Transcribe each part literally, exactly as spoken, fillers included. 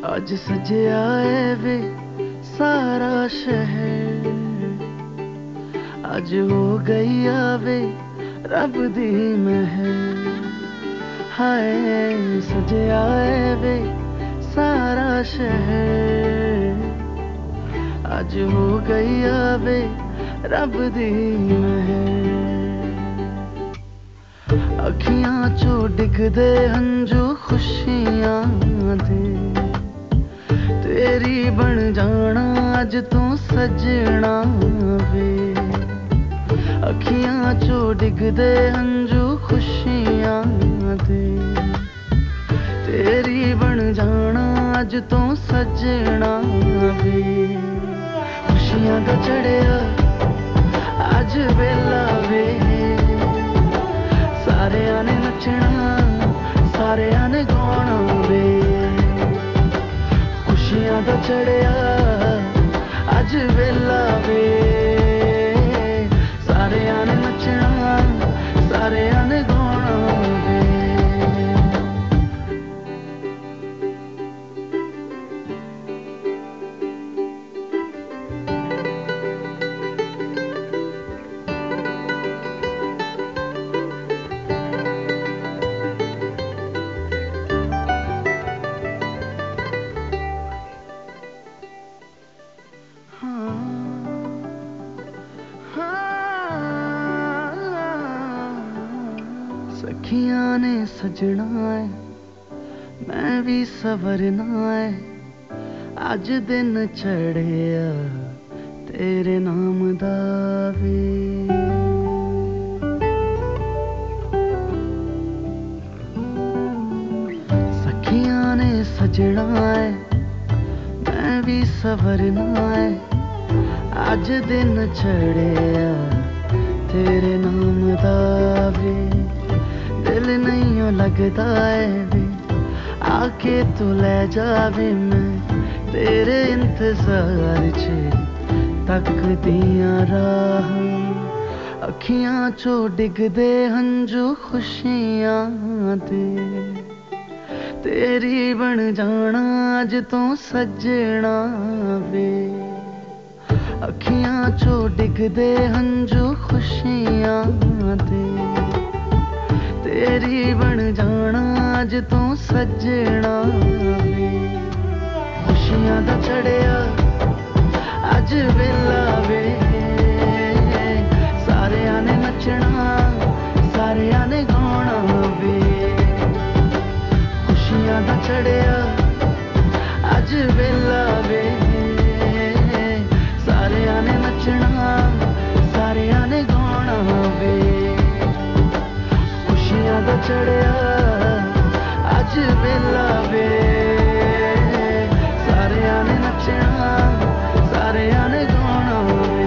आज सजया है वे सारा शहर, आज हो गई आवे रब दी महर। हाय सजया है वे सारा शहर, आज हो गई आवे रब दी महर। अखियां चो डिगदे हंजू खुशियां दे, तेरी बन जाना अज तू सजना वे। अखियां चो डिगदे हंजू खुशियां दे, तेरी बन जाना अज तू सजना वे। खुशियां दा चढ़िया अज वेला वे, सारेयां ने नचना सारेयां ने गाना वे। खुशियां दा चढ़िया अज वेला वे, सारेयां ने नचना सारेयां ने गाना वे। सखियां ने सजना है मैं भी सवरना है, अज दिन चढ़िया तेरे नाम दा वे। सखियां ने सजना है मैं भी सवरना है, अज दिन चढ़िया तेरे नाम दा वे। दिल नहीं लगता है वे आके तू ले जावे, मैं तेरे इंतजार च तकदियां राह। अखियां चो डिगदे हंजू खुशियां दे, तेरी बन जाना अज तू सजना वे। अखियां चो डिगदे हंजू खुशियां दे, तेरी बन जाना अज तू सजना वे। खुशियां दा चढ़िया अज वेला वे, सारेयां ने नचना सारेयां ने गाना वे। खुशियां दा चढ़िया अज वेला वे, सारेयां ने नचना सारेयां ने गाना वे। खुशियां दा चढ़िया अज वेला वे, सारेयां ने नचना सारेयां ने गाना वे।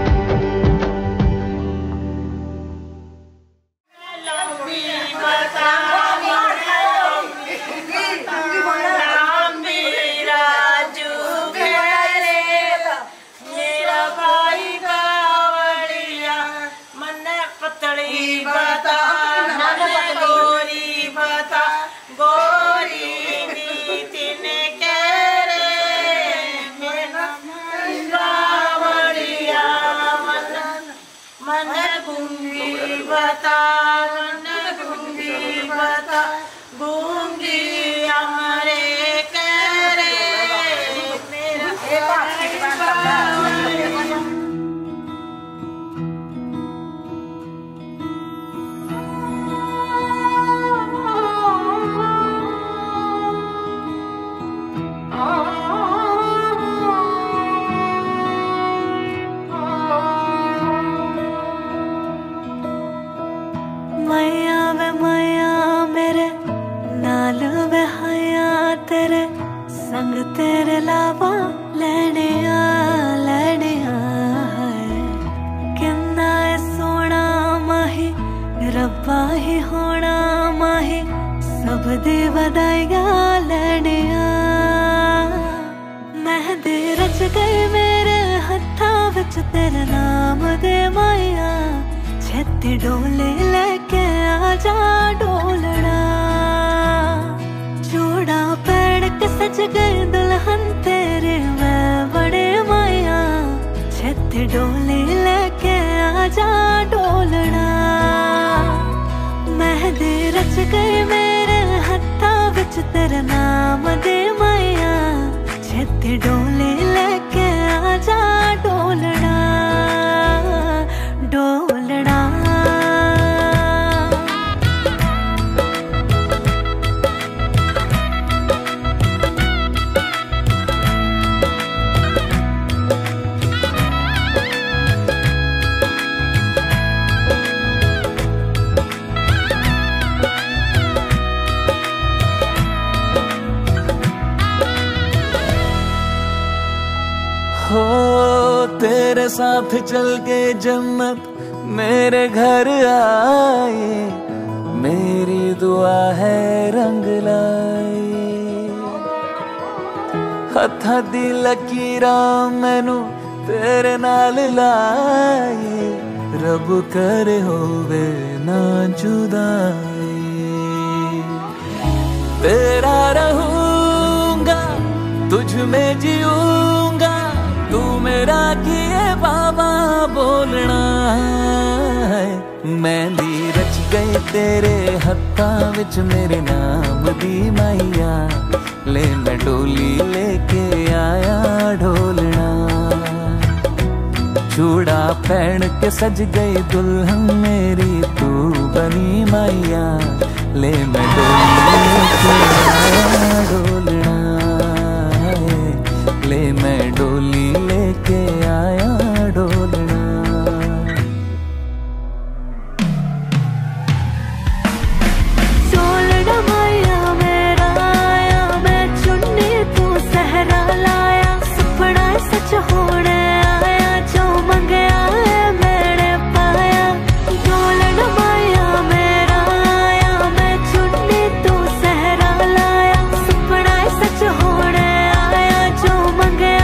रब्बा ही होना माही सब दे वदाइया लड़िया। मेहंदी रच गई मेरे हत्था विच तेरे नाम दे माया, छेती डोले लेके आ जा डोलना। जोड़ा पैड़ के रच गए दुल्हन तेरे मैं बड़े माया, छेती डोली लेके आजा डोलना। मेहंदी रच गई मेरे हत्था विच तेरे नाम दे माया, छेती डोली लेके आजा डोलना डोलना। हो तेरे साथ चल के जन्नत मेरे घर आए, मेरी दुआ है रंग लाए। हत्था दी लकीरां मैनू तेरे नाल लाए, रब करे होवे ना जुदाई। तेरा रहूंगा तुझ में जीऊंगा, तू मेरा किए बाबा बोलना है। मेहंदी रच गई तेरे हत्था विच मेरे नाम दी माइया, ले मैं डोली लेके आया ढोलना। चूड़ा पहन के सज गई दुल्हन मेरी तू बनी माइया, ले मैं डोली लेके आया ढोलना, ले मैं डोली लेके आया डोलना। डोलना माया मेरा आया, मैं चुन्नी तू सहरा लाया, सपना सच होने आया, जो मंगया है मैंने पाया। डोलना माया मेरा आया, मैं चुन्नी तू सहरा लाया, सपना सच होने आया, जो मंगया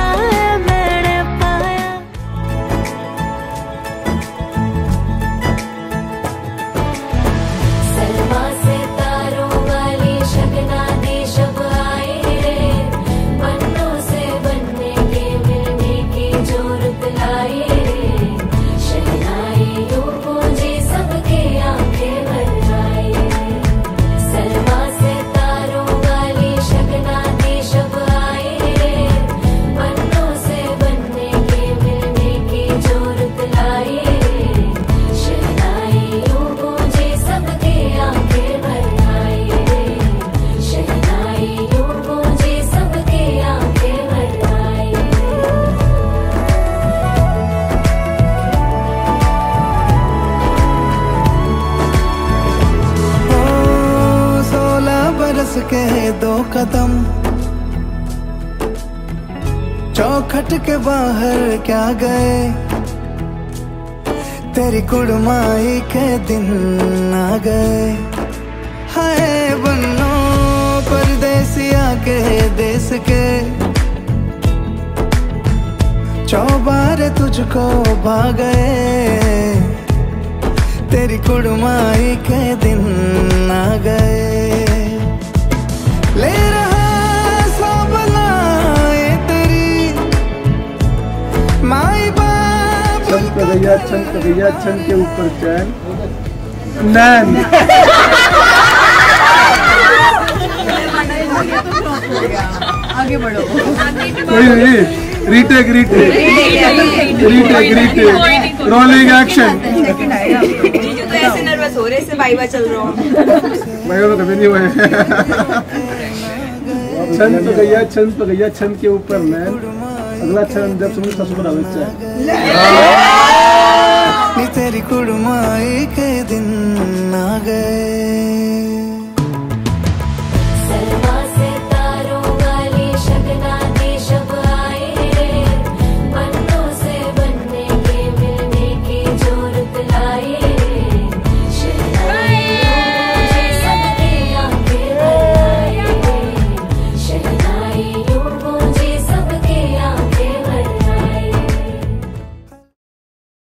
के दो कदम चौखट के बाहर क्या गए, तेरी कुड़माई के दिन आ गए। हाय बन्नो परदेसिया के देश के, चौबारे तुझको भा गए, तेरी कुड़माई के दिन आ गए। ले रहा सब लाए तेरी माई बाप। चमक गया चमक गया छन के ऊपर चैन नैन। आगे बढ़ो। Retake retake retake retake rolling action. तो ऐसे नर्वस हो रहे से वाइवा चल रहा हूँ। वाइवा तो कभी नहीं हुआ है। छन तो गया छन तो गया छन के ऊपर नैन, अगला छन जब सुन ससुर बच्चा